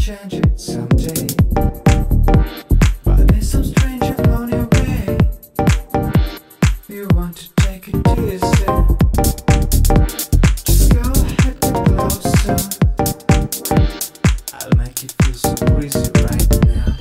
change it someday. But there's some stranger on your way. You want to take it easy. Just go ahead, get closer. I'll make it feel so breezy right now.